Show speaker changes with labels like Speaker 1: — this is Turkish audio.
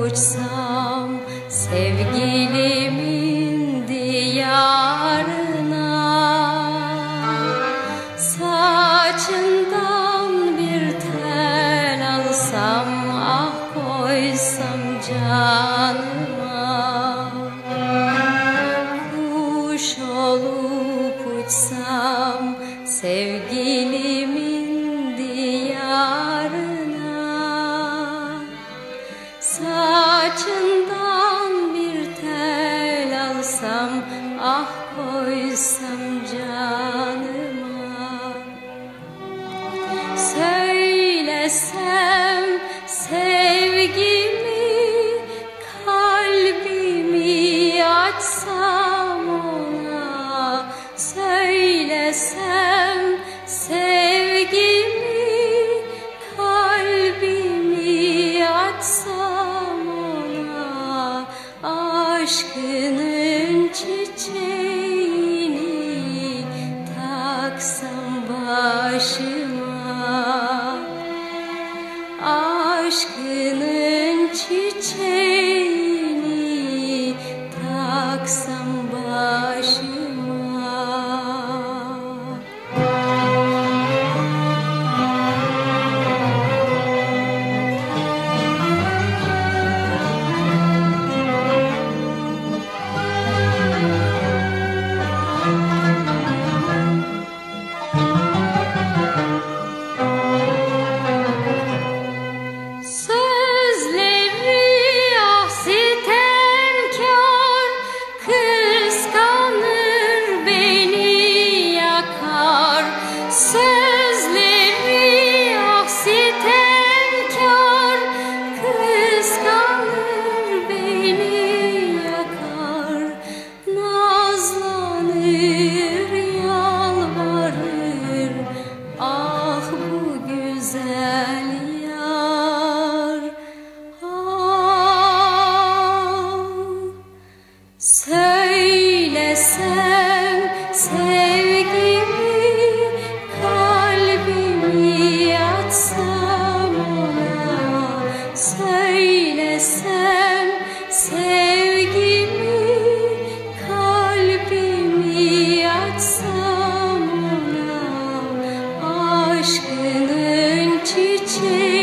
Speaker 1: uçsam sevgilimin diyarına, saçından bir tel alsam, ah koysam canıma, kuş olup uçsam sevgilimin diyarına, saçından bir tel alsam, ah koysam canıma. Söylesem sevgimi, kalbimi açsam ona, söylesem sevgimi, kalbimi açsam ona, aşkının çiçeğini taksam başıma, aşkının çiçeğini taksam başıma. Sözleri ah sitemkar, kıskanır beni yakar, nazlanır yalvarır, ah bu güzel yar, ah. Söylesem sevgimi, kalbimi açsam ona, söylesem sevgimi, kalbimi açsam ona, aşkının çiçeği